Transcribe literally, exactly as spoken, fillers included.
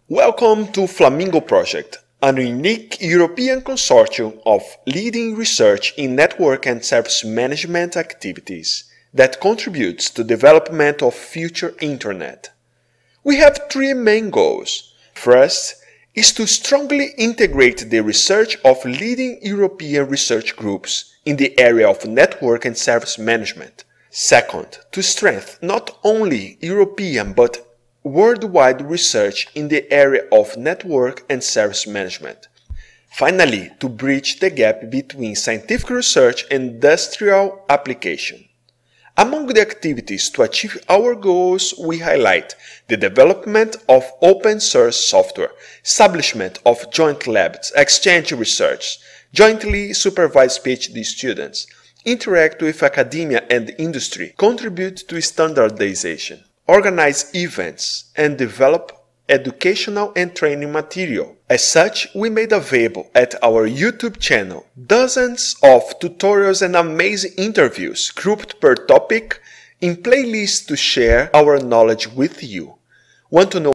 Welcome to Flamingo Project, a unique European consortium of leading research in network and service management activities that contributes to the development of future Internet. We have three main goals. First is to strongly integrate the research of leading European research groups in the area of network and service management. Second, to strengthen not only European but worldwide research in the area of network and service management. Finally, to bridge the gap between scientific research and industrial application. Among the activities to achieve our goals, we highlight the development of open source software, establishment of joint labs, exchange research, jointly supervise PhD students, interact with academia and industry, contribute to standardization, organize events, and develop educational and training material. As such, we made available at our YouTube channel dozens of tutorials and amazing interviews grouped per topic in playlists to share our knowledge with you. Want to know